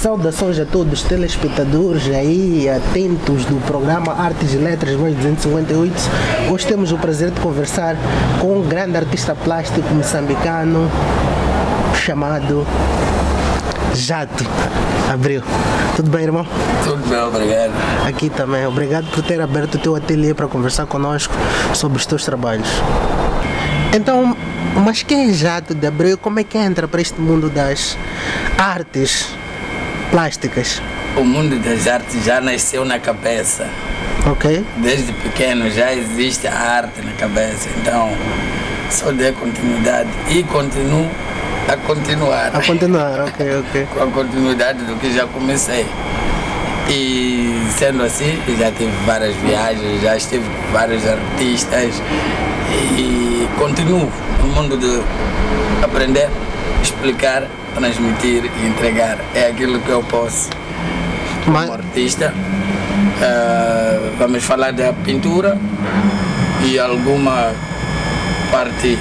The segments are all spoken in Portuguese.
Saudações a todos os telespectadores aí atentos do programa Artes e Letras mais 258. Hoje temos o prazer de conversar com um grande artista plástico moçambicano chamado Jato Abreu. Tudo bem, irmão? Tudo bem, obrigado. Aqui também. Obrigado por ter aberto o teu ateliê para conversar conosco sobre os teus trabalhos. Então, mas quem é Jato de Abreu? Como é que entra para este mundo das artes plásticas? O mundo das artes já nasceu na cabeça. Ok. Desde pequeno já existe a arte na cabeça, então só dei continuidade e continuo a continuar. A continuar, ok. Com a continuidade do que já comecei. E sendo assim, já tive várias viagens, já estive com vários artistas e continuo no mundo de aprender, explicar, transmitir e entregar. É aquilo que eu posso como artista. Vamos falar da pintura e alguma parte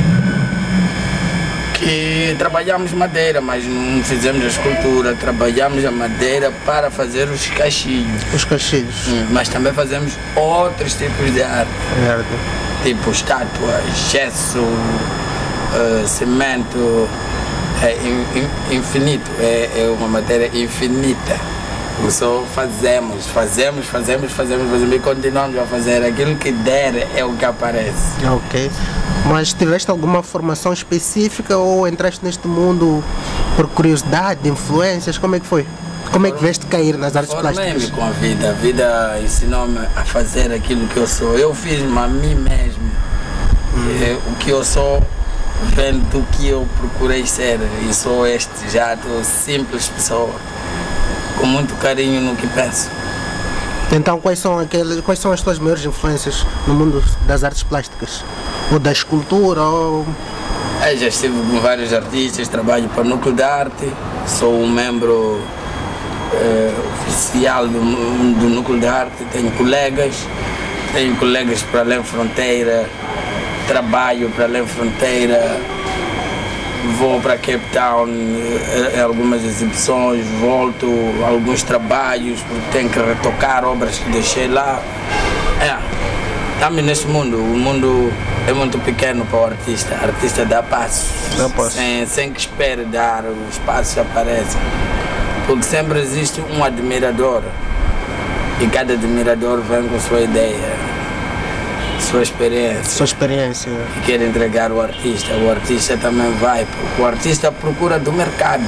que trabalhamos madeira, mas não fizemos a escultura, trabalhamos a madeira para fazer os cachilhos. Os cachilhos. Mas também fazemos outros tipos de arte. Tipo estátua, gesso, cimento, é infinito, é uma matéria infinita. Só fazemos e continuamos a fazer. Aquilo que der é o que aparece. Ok. Mas tiveste alguma formação específica ou entraste neste mundo por curiosidade, influências? Como é que foi? Como é que veste cair nas artes plásticas? Formei-me com a vida ensinou-me a fazer aquilo que eu sou. Eu fiz-me a mim mesmo. O que eu sou vendo do que eu procurei ser. E sou este Jato, simples pessoa, com muito carinho no que penso. Então quais são as tuas maiores influências no mundo das artes plásticas? Ou da escultura? Já estive com vários artistas, trabalho para o Núcleo de Arte, sou um membro oficial do Núcleo de Arte, tenho colegas para além fronteira, trabalho para além fronteira, vou para Cape Town em algumas exibições, volto a alguns trabalhos, porque tenho que retocar obras que deixei lá. Estamos neste mundo, o mundo é muito pequeno para o artista dá passos, sem que espere dar, os passos aparecem, porque sempre existe um admirador e cada admirador vem com sua ideia, sua experiência e quer entregar o artista também vai, porque o artista procura do mercado.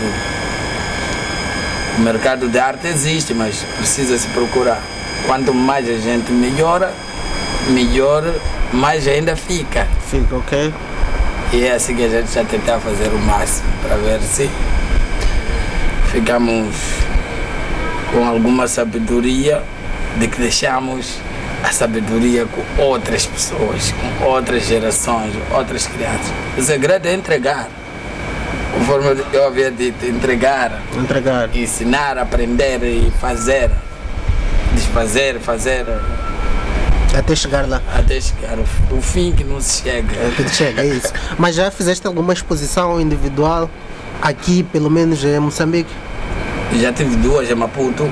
O mercado de arte existe, mas precisa se procurar. Quanto mais a gente melhor, mais ainda fica. Fica, ok. E é assim que a gente já tentar fazer o máximo para ver se ficamos com alguma sabedoria de que deixamos a sabedoria com outras pessoas, com outras gerações, outras crianças. O segredo é entregar. Conforme eu havia dito, entregar. Ensinar, aprender e fazer. Desfazer, fazer. Até chegar lá. Até chegar o fim que não se chega. É isso. Mas já fizeste alguma exposição individual aqui, pelo menos em Moçambique? Já tive duas em Maputo.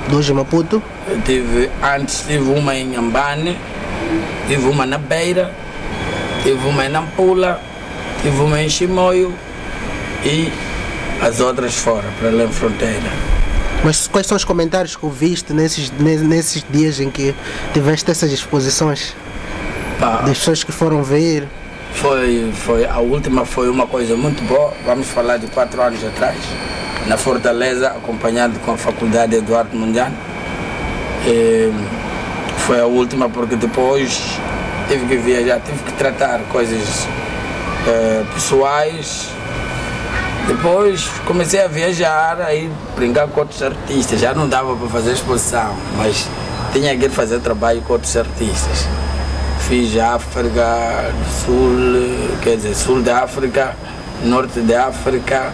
Antes tive uma em Ambane, tive uma na Beira, tive uma em Nampula, tive uma em Chimoio e as outras fora, para além da fronteira. Mas quais são os comentários que ouviste nesses dias em que tiveste essas exposições? Das pessoas que foram ver? A última foi uma coisa muito boa, vamos falar de 4 anos atrás, na Fortaleza, acompanhado com a Faculdade Eduardo Mondlane. Foi a última porque depois tive que viajar, tive que tratar coisas pessoais. Depois comecei a viajar, aí brincar com outros artistas, já não dava para fazer exposição, mas tinha que fazer trabalho com outros artistas. Fiz África do Sul, quer dizer, Sul da África, Norte da África,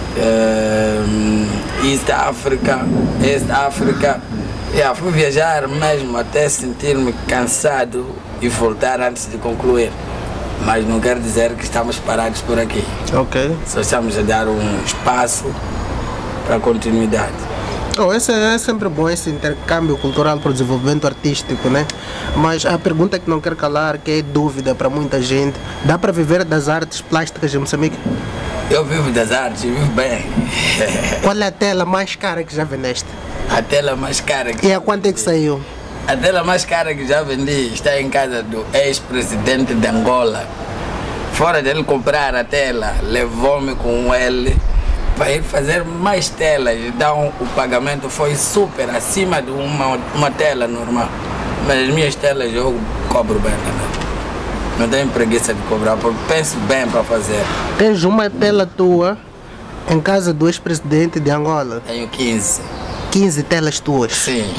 East África, East África. Fui viajar mesmo até sentir-me cansado e voltar antes de concluir. Mas não quer dizer que estamos parados por aqui. Ok. Só estamos a dar um espaço para continuidade. Oh, esse é sempre bom, esse intercâmbio cultural para o desenvolvimento artístico, né? Mas a pergunta que não quero calar, que é dúvida para muita gente, dá para viver das artes plásticas em Moçambique? Eu vivo das artes, vivo bem. Qual é a tela mais cara que já vendeste? A tela mais cara que... E a quanto é que saiu? A tela mais cara que já vendi está em casa do ex-presidente de Angola. Fora dele comprar a tela, levou-me com ele para ir fazer mais telas. Então o pagamento foi super acima de uma tela normal. Mas as minhas telas eu cobro bem também. Não tenho preguiça de cobrar, porque penso bem para fazer. Tens uma tela tua em casa do ex-presidente de Angola? Tenho 15. 15 telas tuas? Sim.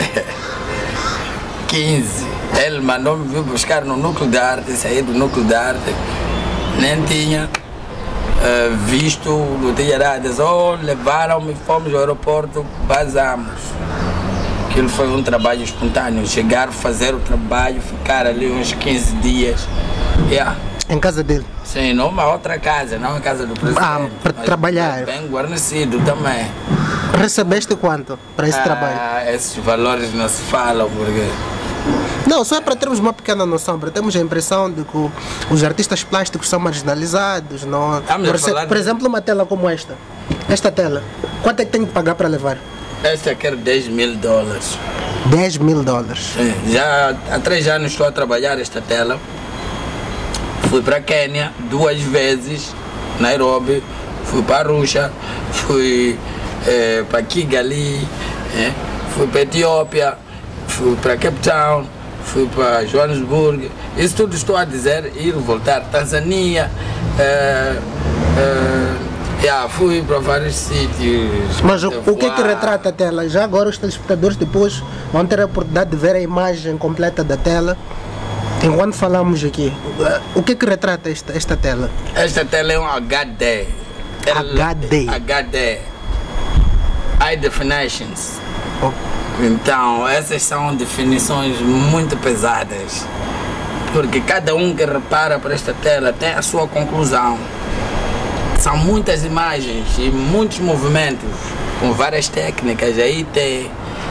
15. Ele mandou-me vir buscar no núcleo de arte, saí do núcleo de arte. Nem tinha visto, não tinha nada. Só levaram-me, fomos ao aeroporto, vazamos. Aquilo foi um trabalho espontâneo. Chegar, fazer o trabalho, ficar ali uns 15 dias. Yeah. Em casa dele? Sim, numa outra casa, não em casa do presidente. Ah, para trabalhar? Bem guarnecido também. Recebeste quanto para esse trabalho? Esses valores não se falam, porque... Não, só é para termos uma pequena noção, para termos a impressão de que os artistas plásticos são marginalizados. Não... Por exemplo, uma tela como esta. Esta tela, quanto é que tenho que pagar para levar? Esta quer $10 mil. 10 mil dólares? Sim, já há 3 anos estou a trabalhar esta tela. Fui para Quênia 2 vezes, Nairobi, fui para Arusha, fui para Kigali, fui para Etiópia, fui para Cape Town, fui para Joanesburgo. Isso tudo estou a dizer, ir voltar. Tanzânia, fui para vários sítios. Mas o que é que retrata a tela? Já agora os telespectadores depois vão ter a oportunidade de ver a imagem completa da tela. Enquanto falamos aqui, o que é que retrata esta tela? Esta tela é um HD. HD. High Definitions. Oh. Então, essas são definições muito pesadas. Porque cada um que repara para esta tela tem a sua conclusão. São muitas imagens e muitos movimentos com várias técnicas. Aí tem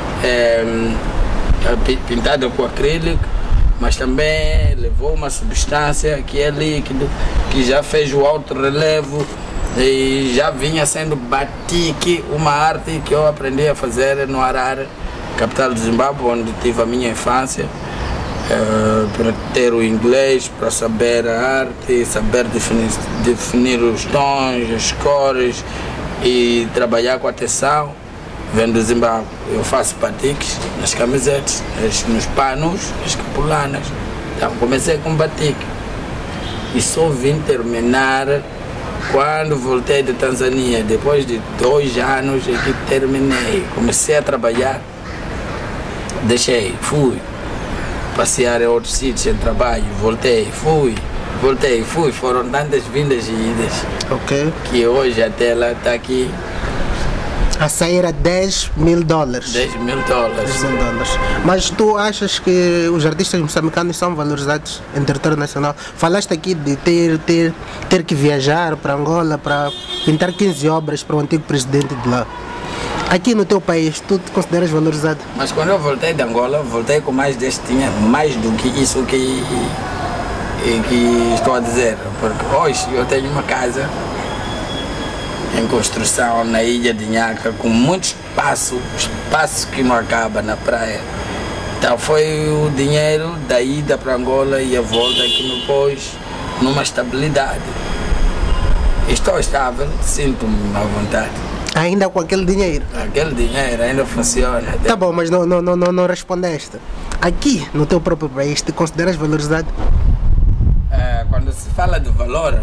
pintado com acrílico, mas também levou uma substância que é líquido, que já fez o alto relevo e já vinha sendo batik, uma arte que eu aprendi a fazer no Harare, capital do Zimbábue, onde tive a minha infância. Para ter o inglês, para saber a arte, saber definir os tons, as cores e trabalhar com atenção. Vendo do Zimbábue, eu faço batiques nas camisetas, nos panos, nas capulanas. Então comecei com batik e só vim terminar quando voltei de Tanzânia. Depois de 2 anos é que terminei. Comecei a trabalhar, deixei, fui passear em outros sítios em trabalho, voltei, fui. Foram tantas vindas e idas. Ok. Que hoje a tela está aqui. A sair a 10 mil dólares. 10 mil dólares. Mas tu achas que os artistas moçambicanos são valorizados em território nacional? Falaste aqui de ter que viajar para Angola para pintar 15 obras para o antigo presidente de lá. Aqui no teu país, tu te consideras valorizado? Mas quando eu voltei de Angola, voltei com mais tinha mais do que isso que estou a dizer. Porque hoje eu tenho uma casa em construção na ilha de Nhaca, com muito espaço que não acaba na praia. Então foi o dinheiro da ida para Angola e a volta que me pôs numa estabilidade. Estou estável, sinto-me à vontade. Ainda com aquele dinheiro? Aquele dinheiro ainda funciona. Tá bom, mas não respondeste. Aqui, no teu próprio país, te consideras valorizado? Quando se fala de valor,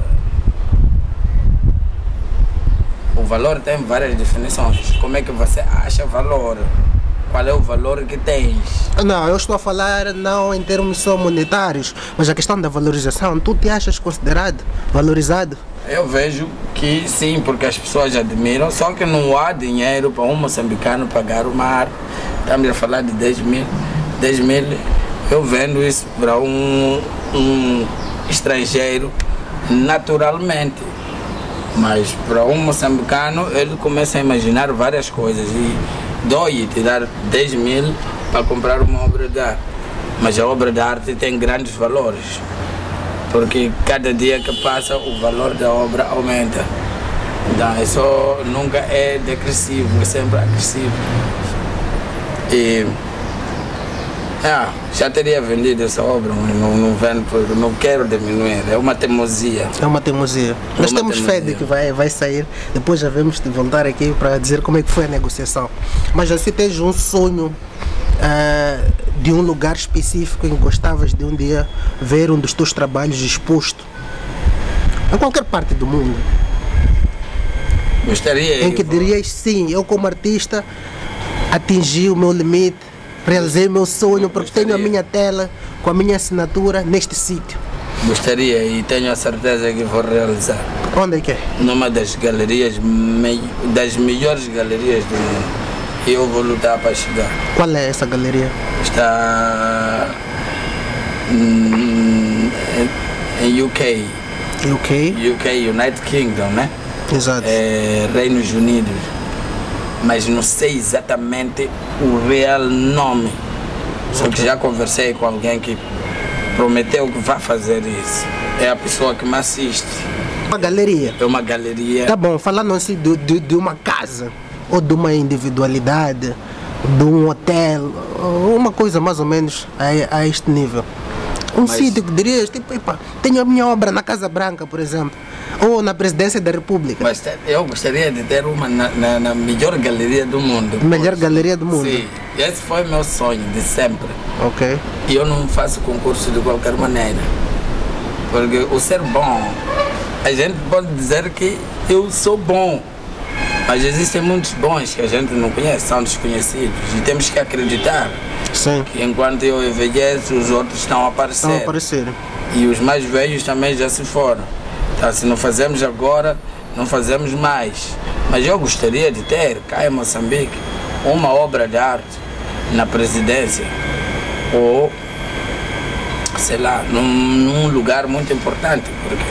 o valor tem várias definições. Como é que você acha valor? Qual é o valor que tens? Não, eu estou a falar não em termos só monetários, mas a questão da valorização. Tu te achas considerado, valorizado? Eu vejo que sim, porque as pessoas admiram, só que não há dinheiro para um moçambicano pagar uma arte. Estamos a falar de 10 mil. 10 mil, eu vendo isso para um estrangeiro naturalmente. Mas para um moçambicano, ele começa a imaginar várias coisas dói tirar 10 mil para comprar uma obra de arte. Mas a obra de arte tem grandes valores, porque cada dia que passa o valor da obra aumenta. Então isso nunca é decrescivo, é sempre agressivo. E já teria vendido essa obra, mas não vendo, porque não quero diminuir, é uma teimosia. É uma teimosia. Nós temos fé de que vai sair, depois já vamos voltar aqui para dizer como é que foi a negociação. Mas assim tens um sonho de um lugar específico em que gostavas de um dia ver um dos teus trabalhos exposto em qualquer parte do mundo? Gostaria. Em que dirias sim, eu como artista atingi o meu limite, realizei o meu sonho, porque tenho a minha tela com a minha assinatura neste sítio. Gostaria e tenho a certeza que vou realizar. Onde é que é? Numa das galerias, das melhores galerias do mundo. E eu vou lutar para chegar. Qual é essa galeria? Está em UK. UK, United Kingdom, né? Exato. Reinos Unidos. Mas não sei exatamente o real nome. Só que já conversei com alguém que prometeu que vai fazer isso. É a pessoa que me assiste. Uma galeria? É uma galeria. Tá bom, falando assim de uma casa, ou de uma individualidade, de um hotel, uma coisa mais ou menos a este nível. Sítio que dirias, tipo, epa, tenho a minha obra na Casa Branca, por exemplo, ou na Presidência da República. Mas eu gostaria de ter uma na melhor galeria do mundo. Melhor galeria do mundo? Sim, esse foi meu sonho de sempre. Ok. E eu não faço concurso de qualquer maneira, porque o ser bom, a gente pode dizer que eu sou bom, mas existem muitos bons que a gente não conhece, são desconhecidos, e temos que acreditar. Sim. Que enquanto eu envelheço, os outros estão a aparecer. Estão a aparecer. E os mais velhos também já se foram. Então, se não fazemos agora, não fazemos mais. Mas eu gostaria de ter, cá em Moçambique, uma obra de arte na presidência, ou, sei lá, num lugar muito importante, porque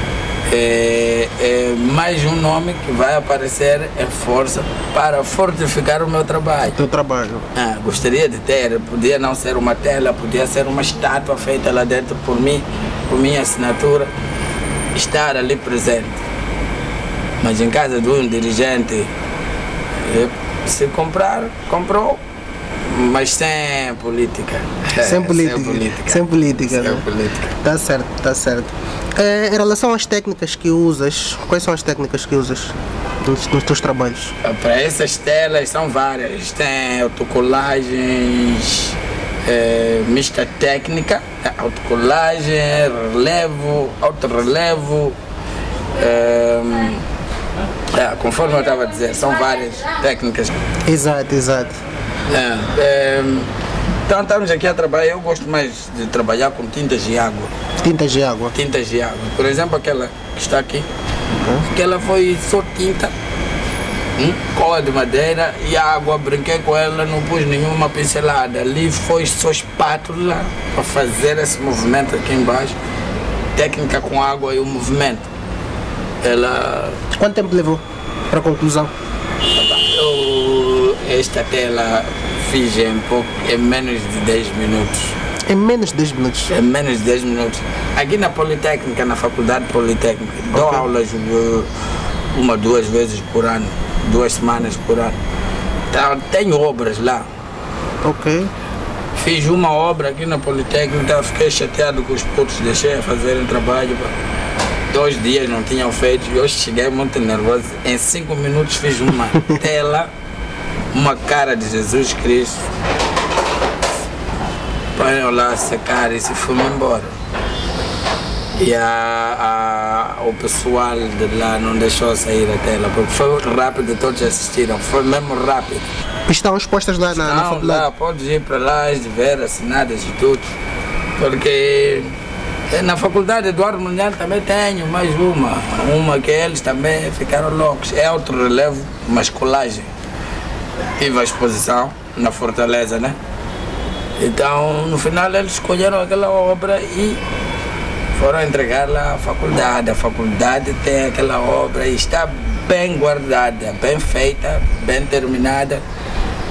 é mais um nome que vai aparecer em força para fortificar o meu trabalho. Teu trabalho. Gostaria de ter, podia não ser uma tela, podia ser uma estátua feita lá dentro por mim, por minha assinatura, estar ali presente. Mas em casa de um dirigente, se comprar, comprou, mas sem política. Sem política. Sem política. Sem política. Tá certo, tá certo. Em relação às técnicas que usas, quais são as técnicas que usas nos teus trabalhos? Para essas telas são várias. Tem autocolagens, mista técnica, autocolagem, relevo, autorrelevo. Conforme eu estava a dizer, são várias técnicas. Exato, exato. Então estamos aqui a trabalhar, eu gosto mais de trabalhar com tintas de água. Tintas de água? Tintas de água. Por exemplo, aquela que está aqui, aquela foi só tinta, cola de madeira e água, brinquei com ela, não pus nenhuma pincelada. Ali foi só espátula para fazer esse movimento aqui embaixo. Técnica com água e o movimento. Quanto tempo levou para a conclusão? Esta tela fiz em menos de 10 minutos. Em menos de 10 minutos? Em menos de 10 minutos. Aqui na Politécnica, na Faculdade Politécnica, dou aulas 1 ou 2 vezes por ano, 2 semanas por ano. Então, tenho obras lá. Ok. Fiz uma obra aqui na Politécnica, fiquei chateado com os putos, deixei a fazerem trabalho. 2 dias não tinham feito e hoje cheguei muito nervoso. Em 5 minutos fiz uma tela, uma cara de Jesus Cristo. Põe lá a secar e se fui-me embora. E o pessoal de lá não deixou sair a tela, porque foi rápido, todos assistiram, foi mesmo rápido. Estão expostas lá na faculdade? Lá, podes ir para lá e ver assinadas e tudo, porque na faculdade Eduardo Mundial também tenho mais uma que eles também ficaram loucos, é autorrelevo, mas colagem. Tive a exposição na Fortaleza, né? Então, no final eles escolheram aquela obra e foram entregar lá à faculdade. A faculdade tem aquela obra e está bem guardada, bem feita, bem terminada.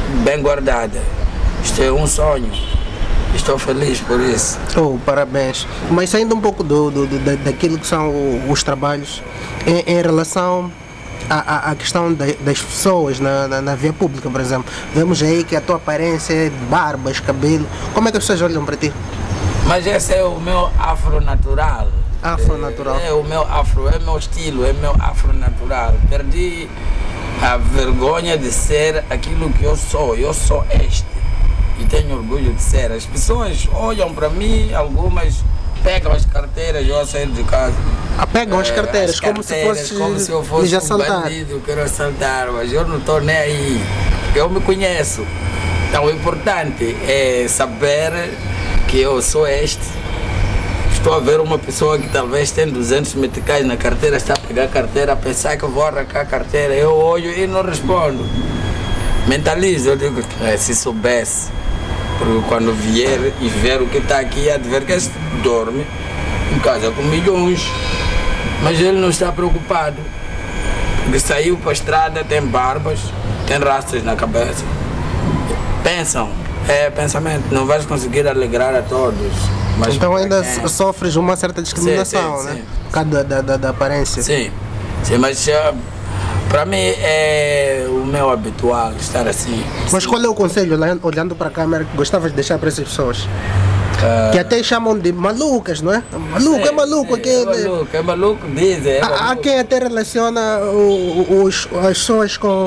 bem guardada. Isto é um sonho. Estou feliz por isso. Oh, parabéns. Mas saindo um pouco daquilo que são os trabalhos, em relação à questão das pessoas na via pública, por exemplo, vemos aí que a tua aparência é de barbas, cabelo. Como é que as pessoas olham para ti? Mas esse é o meu afro natural. Afro natural. É o meu afro, é meu estilo, é meu afro natural. Perdi a vergonha de ser aquilo que eu sou. Eu sou este. E tenho orgulho de ser. As pessoas olham para mim, algumas pegam as carteiras, eu a sair de casa. Pegam as carteiras, como se eu fosse um bandido, eu quero assaltar, mas eu não estou nem aí, porque eu me conheço. Então o importante é saber que eu sou este. Estou a ver uma pessoa que talvez tem 200 meticais na carteira, está a pegar a carteira, a pensar que eu vou arrancar a carteira, eu olho e não respondo. Mentalizo, eu digo, se soubesse. Porque quando vier e ver o que está aqui, há de ver que este dorme em casa com milhões. Mas ele não está preocupado. Porque saiu para a estrada, tem barbas, tem rastros na cabeça. Pensam, é pensamento, não vais conseguir alegrar a todos. Mas então ainda sofres uma certa discriminação, sim, né? sim. Por causa da aparência. Sim, mas para mim é o meu habitual estar assim. Mas qual é o conselho, olhando para a câmera, que gostavas de deixar para essas pessoas? Que até chamam de malucas, não é? Maluco, é maluco. É maluco, dizem. Há quem até relaciona as pessoas com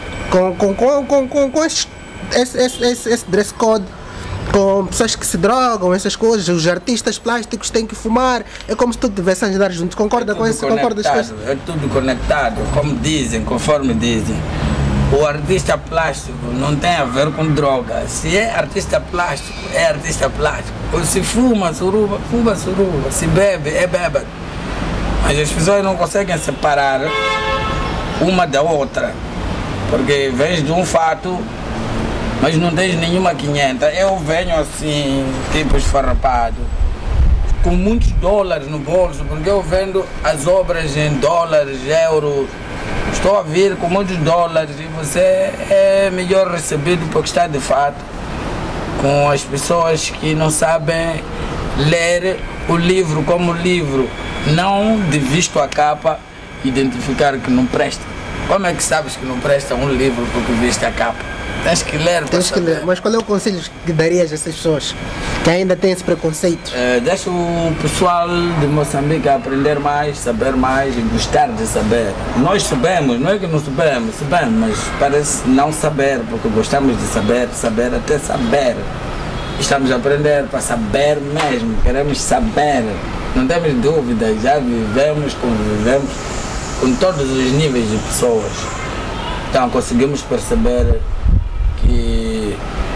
esse dress code, com pessoas que se drogam, essas coisas. Os artistas plásticos têm que fumar. É como se tudo tivesse a andar juntos. Concorda com isso? Concordas com isso? É tudo conectado, como dizem, conforme dizem. O artista plástico não tem a ver com droga. Se é artista plástico, é artista plástico. Ou se fuma suruba, fuma suruba. Se bebe, é bêbado. Mas as pessoas não conseguem separar uma da outra. Porque vens de um fato, mas não tens nenhuma 500. Eu venho assim, tipo esfarrapado, com muitos dólares no bolso, porque eu vendo as obras em dólares, euros. Estou a vir com muitos dólares e você é melhor recebido porque está de fato com as pessoas que não sabem ler o livro como livro, não de visto a capa, identificar que não presta. Como é que sabes que não presta um livro porque viste a capa? Tens que ler. Tens que ler. Mas qual é o conselho que darias a essas pessoas que ainda têm esse preconceito? Deixa o pessoal de Moçambique aprender mais, saber mais e gostar de saber. Nós sabemos, não é que não sabemos, mas parece não saber, porque gostamos de saber até saber. Estamos a aprender para saber mesmo, queremos saber. Não temos dúvidas, já vivemos, convivemos com todos os níveis de pessoas. Então conseguimos perceber que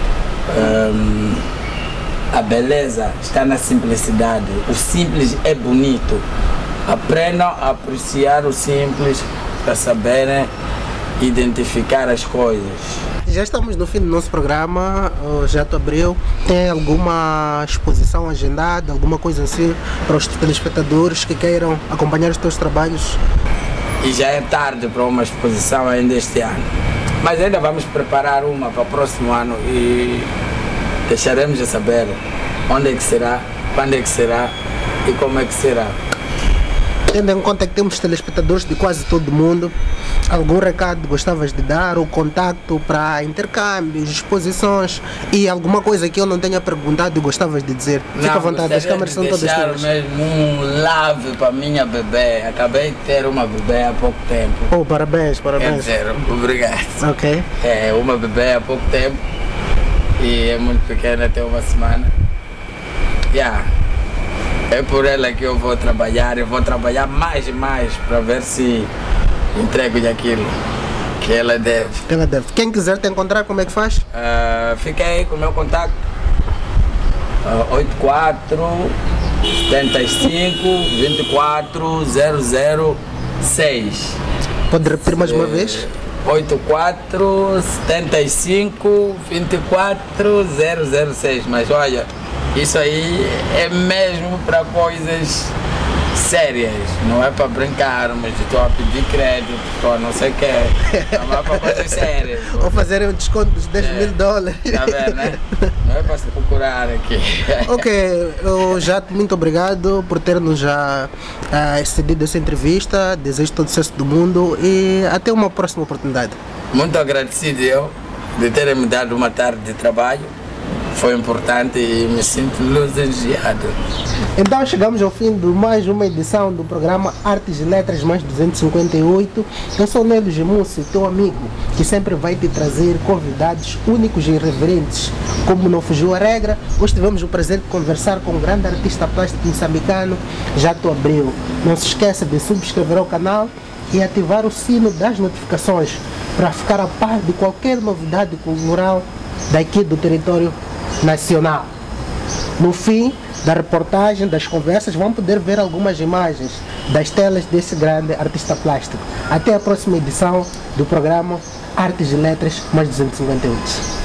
a beleza está na simplicidade. O simples é bonito. Aprendam a apreciar o simples para saberem identificar as coisas. Já estamos no fim do nosso programa, Jato Abreu. Tem alguma exposição agendada, alguma coisa assim para os telespectadores que queiram acompanhar os teus trabalhos? E já é tarde para uma exposição ainda este ano. Mas ainda vamos preparar uma para o próximo ano e deixaremos de saber onde é que será, quando é que será e como é que será. Tendo em conta que temos telespectadores de quase todo mundo, algum recado gostavas de dar, ou contacto para intercâmbios, exposições e alguma coisa que eu não tenha perguntado e gostavas de dizer? Fica à vontade, as câmeras são todas tuas. Mesmo um lave para a minha bebê. Acabei de ter uma bebê há pouco tempo. Oh, parabéns, parabéns. Quer dizer, obrigado. Ok. É uma bebê há pouco tempo e é muito pequena, tem uma semana. É por ela que eu vou trabalhar mais e mais para ver se entrego-lhe aquilo que ela deve. Quem quiser te encontrar, como é que faz? Fica aí com o meu contato. 84 75 24 006. Pode repetir mais uma vez? 84 75 24 006. Mas olha, isso aí é mesmo para coisas sérias, não é para brincarmos, estou a pedir crédito, estou a não sei o que, não é para coisas sérias. Ou fazer um desconto dos $10.000. Está a ver, né? Não é para se procurar aqui. Ok, Jato, muito obrigado por ter-nos já cedido essa entrevista, desejo todo o sucesso do mundo e até uma próxima oportunidade. Muito agradecido eu de terem me dado uma tarde de trabalho. Foi importante e me sinto lisonjeado. Então chegamos ao fim de mais uma edição do programa Artes e Letras mais 258. Eu sou Nélio Gemusso, teu amigo, que sempre vai te trazer convidados únicos e irreverentes. Como não fugiu a regra, hoje tivemos o prazer de conversar com um grande artista plástico moçambicano, Jato Abreu. Não se esqueça de subscrever ao canal e ativar o sino das notificações para ficar a par de qualquer novidade cultural daqui do território nacional. No fim da reportagem, das conversas, vão poder ver algumas imagens das telas desse grande artista plástico. Até a próxima edição do programa Artes e Letras mais 258.